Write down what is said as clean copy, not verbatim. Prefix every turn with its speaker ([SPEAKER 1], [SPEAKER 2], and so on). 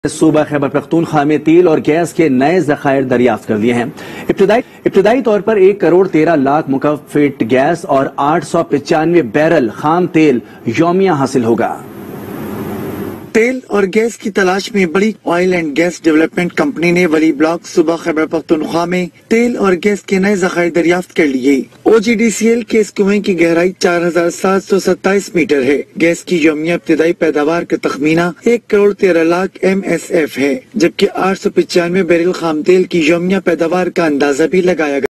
[SPEAKER 1] सूबा खैबर पख्तूनख्वा में तेल और गैस के नए जखायर दरियाफ्त कर लिए हैं। इब्तदाई तौर पर 1 करोड़ 13 लाख मुकफ फीट गैस और 895 बैरल खाम तेल यौमिया हासिल होगा।
[SPEAKER 2] तेल और गैस की तलाश में बड़ी oil and gas development company ने वली ब्लॉक सूबा खैबर पख्तूनख्वा में तेल और गैस के नए जखायर दरियाफ्त कर लिए। OGDCL के इस कुएं की गहराई 4727 मीटर है। गैस की यौमिया इब्तदाई पैदावार का तखमीना 1 करोड़ 13 लाख MSF है, जबकि 895 बैरल खाम तेल की यौमिया पैदावार का अंदाजा भी लगाया गया।